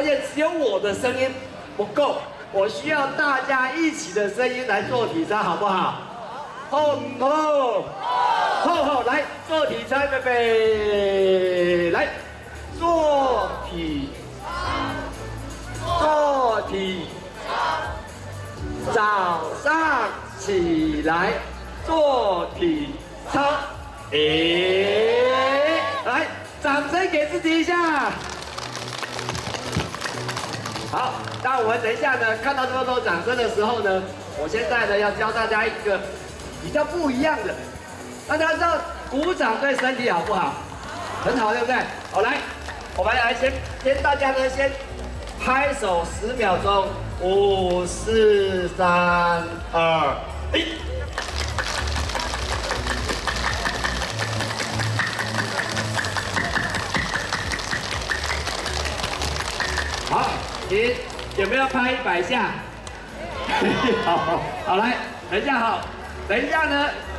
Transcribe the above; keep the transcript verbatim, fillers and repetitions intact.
现只有我的声音不够，我需要大家一起的声音来做体操，好不好？吼吼吼吼，来做体操，贝贝，来做体做体早上起来做体操，诶，来，掌声给自己一下。好，那我们等一下呢，看到这么多掌声的时候呢，我现在呢要教大家一个比较不一样的。大家知道鼓掌对身体好不好？很好，对不对？好，来，我们来先先大家呢先拍手十秒钟，五、四、三、二、一。好，你有没有拍一百下？好，好来，等一下好，等一下呢，